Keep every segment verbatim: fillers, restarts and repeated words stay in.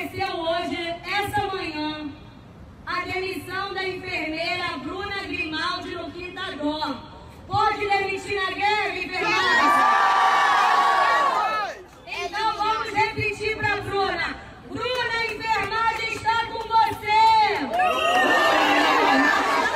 aconteceu hoje, essa manhã, a demissão da enfermeira Bruna Grimaldi no cuidador. Pode demitir na greve, enfermagem? Então vamos repetir para a Bruna. Bruna, a enfermagem está com você! Bruna,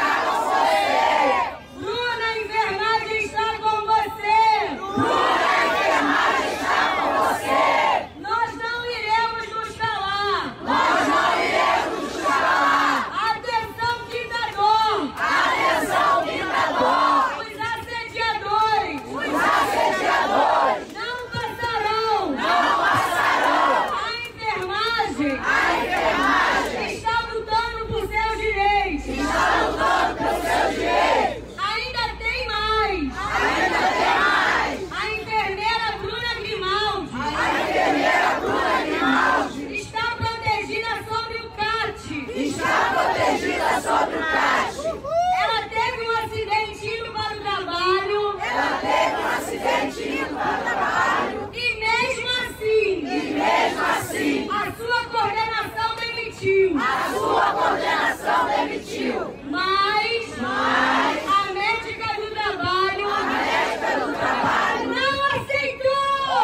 a enfermagem está com você! Bruna, a enfermagem está com você! Nós não iremos nos calar! Nós não iremos nos calar! Atenção, cuidador! Atenção, cuidador! Os assediadores! Os assediadores! Não passarão! Não passarão! A enfermagem! A enfermagem! Está lutando por seus direitos! Está lutando por seus direitos! Ainda tem mais! Ainda tem mais! A enfermeira Bruna Grimaldi! A enfermeira Bruna Grimaldi! Está protegida sobre o C A T! Está protegida sobre o C A T! Ela teve um acidente indo para o trabalho! Ela teve um acidente indo para o trabalho! E mesmo assim! E mesmo assim! A sua coordenação demitiu! A sua coordenação demitiu! Mas... Mas... A médica do trabalho... A médica do trabalho... Não aceitou!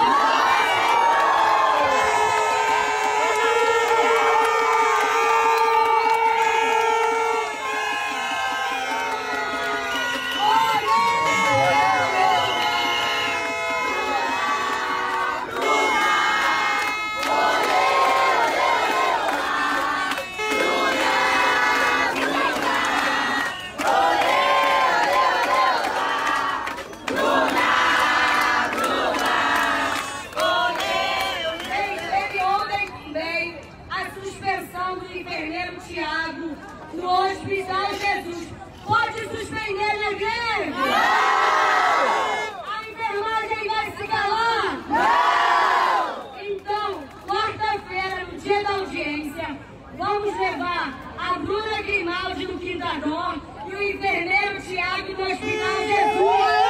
No hospital Jesus. Pode suspender na greve? Não! A enfermagem vai se calar? Não! Então, quarta-feira, no dia da audiência, vamos levar a Bruna Grimaldi no cuidador e o enfermeiro Tiago no hospital Jesus.